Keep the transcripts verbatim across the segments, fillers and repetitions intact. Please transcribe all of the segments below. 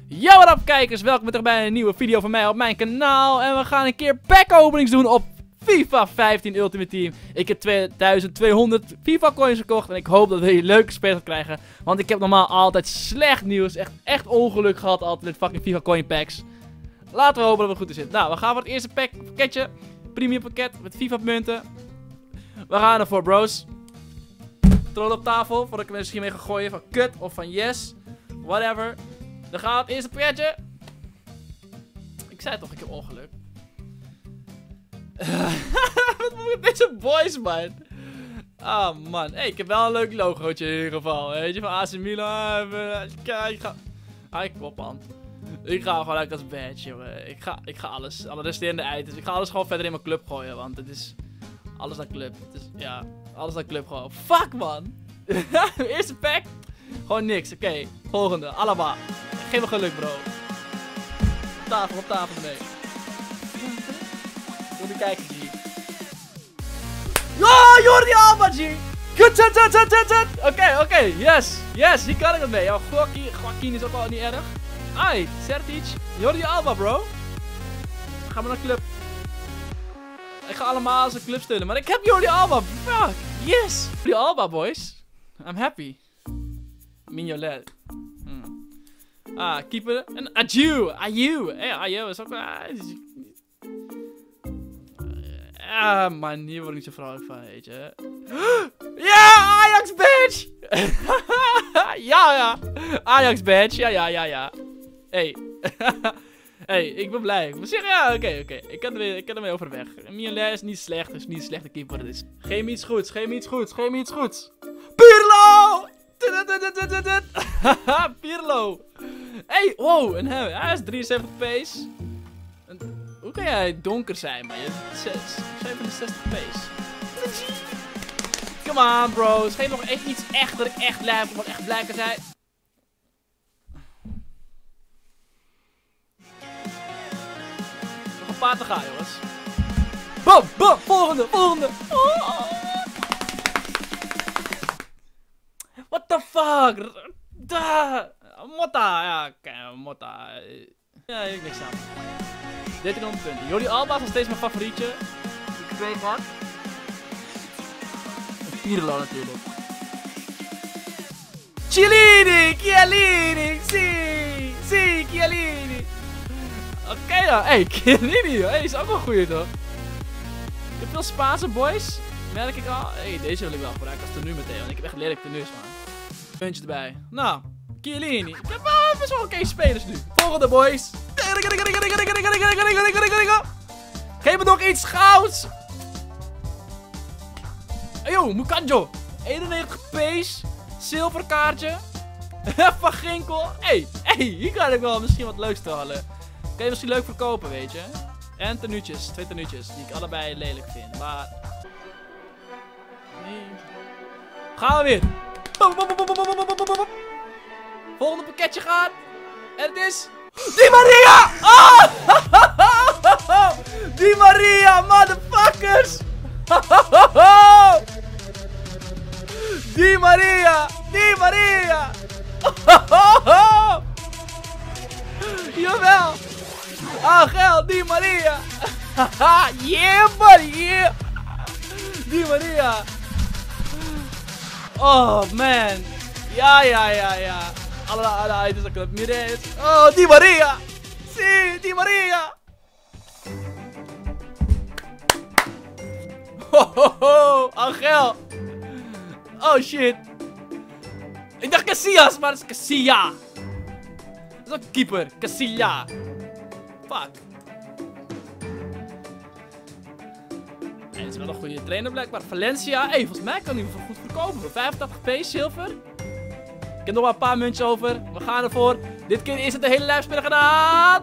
Yo, wat up kijkers, welkom terug bij een nieuwe video van mij op mijn kanaal. En we gaan een keer pack openings doen op FIFA vijftien Ultimate Team. Ik heb tweeduizend tweehonderd FIFA coins gekocht en ik hoop dat we hier leuke spelers gaan krijgen. Want ik heb normaal altijd slecht nieuws, echt, echt ongeluk gehad altijd met fucking FIFA coin packs. Laten we hopen dat we goed zitten. Nou, we gaan voor het eerste pack, pakketje, premium pakket met FIFA munten. We gaan ervoor, bros. Troll op tafel, voordat ik er misschien mee ga gooien van kut of van yes. Whatever. Dan gaan we het eerste pakketje. Ik zei toch, ik heb ongeluk. Wat moet ik met deze boys, man? Ah, oh, man. Hey, ik heb wel een leuk logootje in ieder geval. Weet je, van A C Milan. Kijk, ik ga... Ah, ik kop aan. Ik ga gewoon uit als badge, jongen. Ik ga, ik ga alles, alle resterende items. Ik ga alles gewoon verder in mijn club gooien, want het is... Alles naar club. Het is, ja, alles naar club gewoon. Fuck, man. Eerste pack. Gewoon niks. Oké, okay. Volgende. Allemaal. Geef me geluk, bro. Op tafel, op tafel ermee. Moet je kijken, G. Oh, Jordi Alba, G. Kut, kut, kut, kut, kut. Oké, oké. Yes. Yes, hier kan ik het mee. Ja, Joaquin is ook al niet erg. Ai, Sertic. Jordi Alba, bro. Gaan we naar de club. Ik ga allemaal als een club steunen. Maar ik heb Jordi Alba. Fuck. Yes. Jordi Alba, boys. I'm happy. Mignolet. Hmm. Ah, keeper. En Ayew. Ayew. Hey, Ayew is ook... Ah, uh, man. Hier word ik niet zo vrolijk van, weet je. Ja, Ajax badge. Ja, ja. Ajax badge. Ja, ja, ja, ja. Hey. Hey, ik ben blij. Ik moet zeggen, ja, oké, okay, oké. Okay. Ik kan er, ik kan ermee overweg. Mignolet is niet slecht. Dus niet een slechte keeper. Het is. Geef me iets goeds. Geef me iets goeds. Geef me iets goeds. Pirlo! Pirlo! Hey, wow, een hem. Hij is drieënzeventig pace. Hoe kan jij donker zijn, maar je hebt zevenenzestig pace? Come on, bros. Geef nog echt iets echt dat ik echt blij ben, echt blij kan zijn. Nog een paar te gaan, jongens. Bam, bam, volgende, volgende. Oh. What the fuck? Da. Motta, ja, okay, Motta. Ja, ik niks aan. dertienhonderd punten. Jordi Alba is nog steeds mijn favorietje. Ik weet wat. Pirlo natuurlijk. Chiellini, Chiellini, si, si, Chiellini. Oké okay, dan, hey, Chiellini, hey, is ook wel een goeie toch? Ik heb veel Spaanse boys. Merk ik al. Hey, deze wil ik wel gebruiken als tenue meteen, want ik heb echt lelijk tenues, man. Puntje erbij. Nou, Chiellini. Ik heb wel best wel oké spelers nu. Volgende, boys. Geef me nog iets gouds. Yo, Mukanjo. eenennegentig pace. Zilverkaartje. Van Ginkel. Hey, hey, hier kan ik wel misschien wat leuks te halen. Kan je misschien leuk verkopen, weet je. En tenuutjes. Twee tenuutjes. Die ik allebei lelijk vind. Maar... Nee. Gaan we weer. Volgende pakketje gaat. En het is... Di Maria! Oh! Di Maria, motherfuckers! Di Maria! Di Maria! Jawel! Angel, Di Maria! Yeah, buddy, yeah! Di Maria! Oh, man! Ja, ja, ja, ja! Alle, alle items dat club Mires. Oh, Di Maria! Si, Di Maria! Ho, ho, ho! Angel! Oh, shit! Ik dacht Casillas, maar het is Casilla! Dat is ook een keeper. Casilla! Fuck! Hij is wel een goede trainer blijkbaar. Valencia. Hé, hey, volgens mij kan hij hem goed verkopen. Voor vijfentachtig p zilver. Ik heb nog wel een paar muntjes over. We gaan ervoor. Dit keer is het de hele lijfspeler gedaan.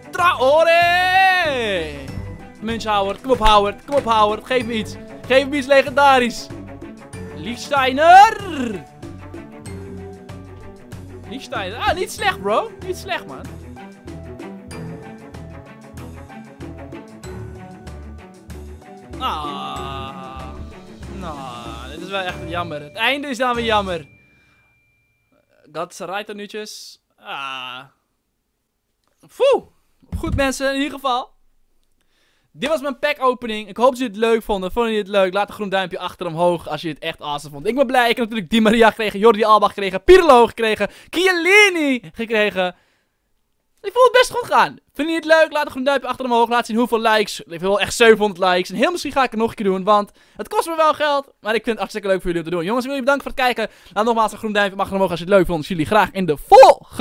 Traoré! Muntje Howard. Kom op Howard. Kom op Howard. Geef me iets. Geef me iets legendarisch. Lichtsteiner. Lichtsteiner. Ah, niet slecht, bro. Niet slecht, man. Ah. Nou, dit is wel echt jammer. Het einde is dan weer jammer. Galatasaray tenuutjes. Ah. Foe. Goed mensen, in ieder geval. Dit was mijn pack opening. Ik hoop dat jullie het leuk vonden. Vonden jullie het leuk? Laat een groen duimpje achter omhoog als je het echt awesome vond. Ik ben blij. Ik heb natuurlijk Di Maria gekregen, Jordi Alba gekregen, Pirlo gekregen, Chiellini gekregen. Ik vond het best goed gaan. Vinden jullie het leuk? Laat een groen duimpje achter omhoog. Laat zien hoeveel likes. Ik wil echt zevenhonderd likes. En heel misschien ga ik het nog een keer doen. Want het kost me wel geld. Maar ik vind het hartstikke leuk voor jullie om te doen. Jongens, ik wil jullie bedanken voor het kijken. Laat nogmaals een groen duimpje achter omhoog als je het leuk vond. Ik zie jullie graag in de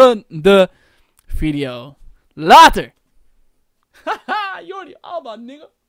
volgende video. Later! Haha, Jordi Alba, nigga.